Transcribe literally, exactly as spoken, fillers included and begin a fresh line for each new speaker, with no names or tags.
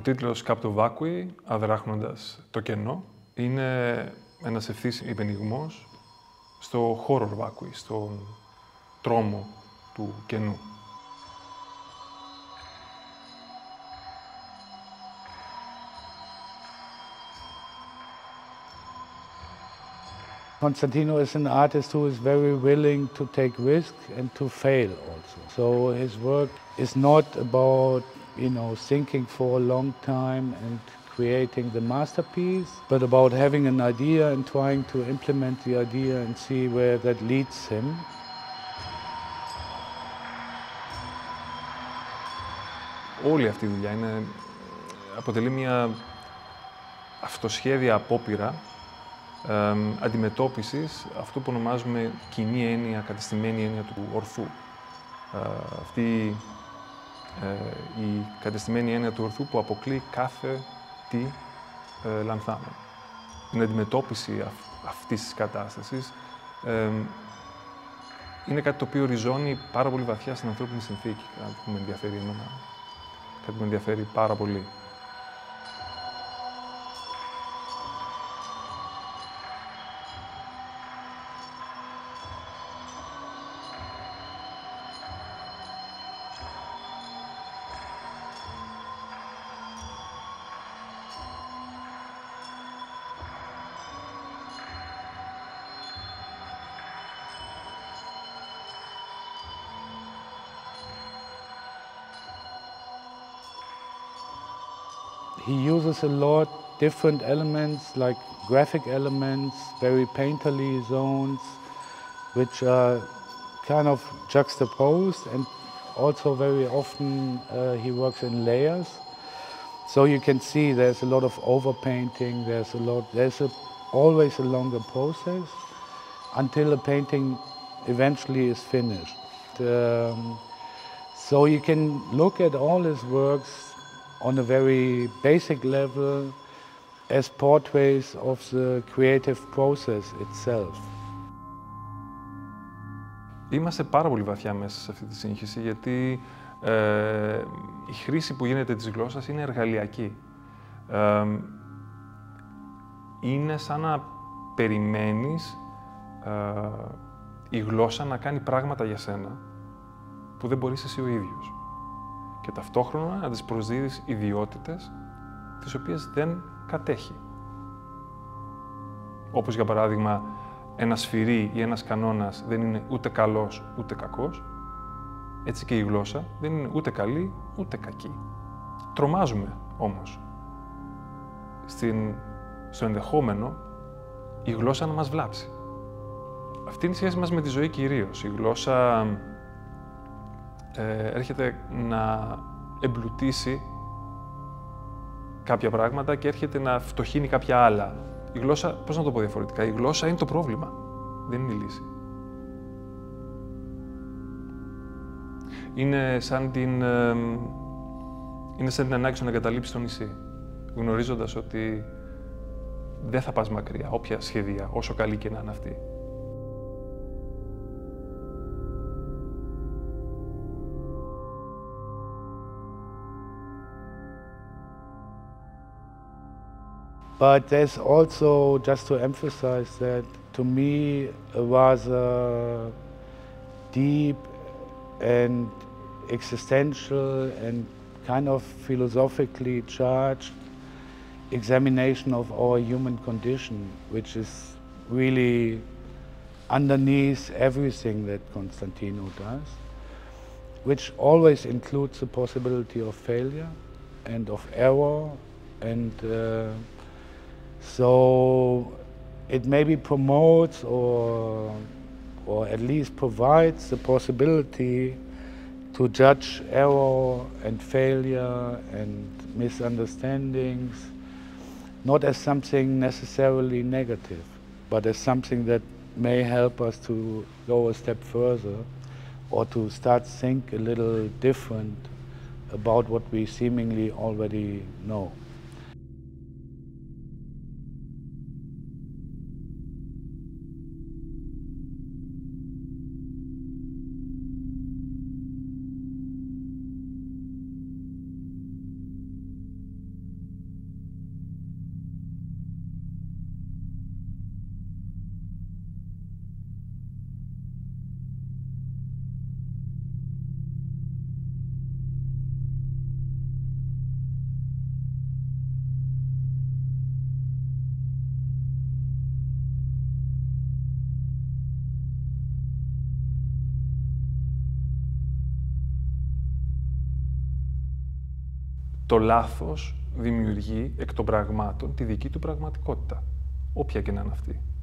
τίτλος Capto Vacui, αδράχνοντας το κενό, είναι ένας ευθύς υπενιγμός στο horror vacui, στον τρόμο του κενού.
Constantino is an artist who is very willing to take risks and to fail also. So his work is not about, you know, thinking for a long time and creating the masterpiece, but about having an idea and trying to implement the idea and see where that leads him.
Όλη αυτή η δουλειά είναι, αποτελεί μια αυτοσχέδια απόπειρα ε, αντιμετώπισης αυτού που ονομάζουμε κοινή έννοια, κατεστημένη έννοια του ορθού. Ε, αυτή ε, η κατεστημένη έννοια του ορθού που αποκλεί κάθε τι ε, λανθάνων. Την αντιμετώπιση αυ, αυτής της κατάστασης ε, είναι κάτι το οποίο ριζώνει πάρα πολύ βαθιά στην ανθρώπινη συνθήκη, κάτι που με ενδιαφέρει εμένα, κάτι που με ενδιαφέρει πάρα πολύ.
He uses a lot different elements like graphic elements, very painterly zones, which are kind of juxtaposed, and also very often uh, he works in layers. So you can see there's a lot of overpainting, there's a lot, there's a, always a longer process until a painting eventually is finished. Um, so you can look at all his works on a very basic level as portraits of the creative process itself.
Είμαστε πάρα πολύ βαθιά μέσα σε αυτή τη σύγχυση, γιατί ε, η χρήση που γίνεται της γλώσσας είναι εργαλειακή. Ε, είναι σαν να περιμένεις ε, η γλώσσα να κάνει πράγματα για σένα που δεν μπορείς εσύ ο ίδιος. Και ταυτόχρονα να της προσδίδεις ιδιότητες τις οποίες δεν κατέχει. Όπως για παράδειγμα, ένα σφυρί ή ένας κανόνας δεν είναι ούτε καλός ούτε κακός, έτσι και η γλώσσα δεν είναι ούτε καλή ούτε κακή. Τρομάζουμε όμως στην, στο ενδεχόμενο η γλώσσα να μας βλάψει. Αυτή είναι η σχέση μας με τη ζωή κυρίως. Η γλώσσα ε, έρχεται να εμπλουτίσει κάποια πράγματα και έρχεται να φτωχύνει κάποια άλλα. Η γλώσσα, πώς να το πω διαφορετικά, η γλώσσα είναι το πρόβλημα, δεν είναι η λύση. Είναι σαν την, ε, είναι σαν την ανάγκη σου να εγκαταλείψεις το νησί, γνωρίζοντας ότι δεν θα πας μακριά, όποια σχεδία, όσο καλή και να είναι αυτή.
But there's also, just to emphasize that, to me, a rather deep and existential and kind of philosophically charged examination of our human condition, which is really underneath everything that Constantino does, which always includes the possibility of failure and of error, and uh, so it maybe promotes or, or at least provides the possibility to judge error and failure and misunderstandings not as something necessarily negative, but as something that may help us to go a step further or to start think a little different about what we seemingly already know.
το λάθος δημιουργεί εκ των πραγμάτων τη δική του πραγματικότητα, όποια και να είναι αυτή.